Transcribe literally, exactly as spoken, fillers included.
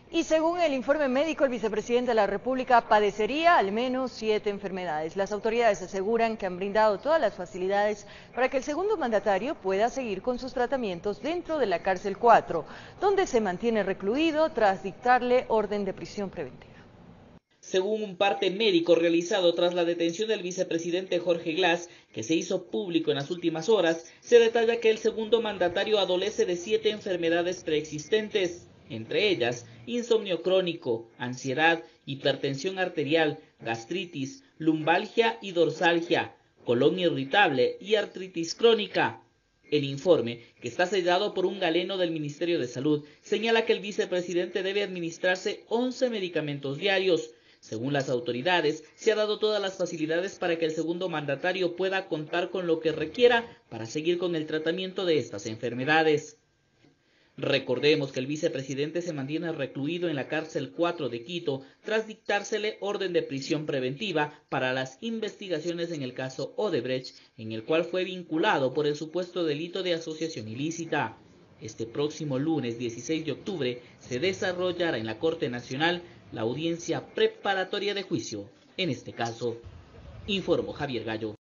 Y según el informe médico, el vicepresidente de la República padecería al menos siete enfermedades. Las autoridades aseguran que han brindado todas las facilidades para que el segundo mandatario pueda seguir con sus tratamientos dentro de la cárcel cuatro, donde se mantiene recluido tras dictarle orden de prisión preventiva. Según un parte médico realizado tras la detención del vicepresidente Jorge Glass, que se hizo público en las últimas horas, se detalla que el segundo mandatario adolece de siete enfermedades preexistentes, entre ellas insomnio crónico, ansiedad, hipertensión arterial, gastritis, lumbalgia y dorsalgia, colon irritable y artritis crónica. El informe, que está sellado por un galeno del Ministerio de Salud, señala que el vicepresidente debe administrarse once medicamentos diarios. Según las autoridades, se ha dado todas las facilidades para que el segundo mandatario pueda contar con lo que requiera para seguir con el tratamiento de estas enfermedades. Recordemos que el vicepresidente se mantiene recluido en la cárcel cuatro de Quito tras dictársele orden de prisión preventiva para las investigaciones en el caso Odebrecht, en el cual fue vinculado por el supuesto delito de asociación ilícita. Este próximo lunes dieciséis de octubre se desarrollará en la Corte Nacional la audiencia preparatoria de juicio en este caso. Informó Javier Gallo.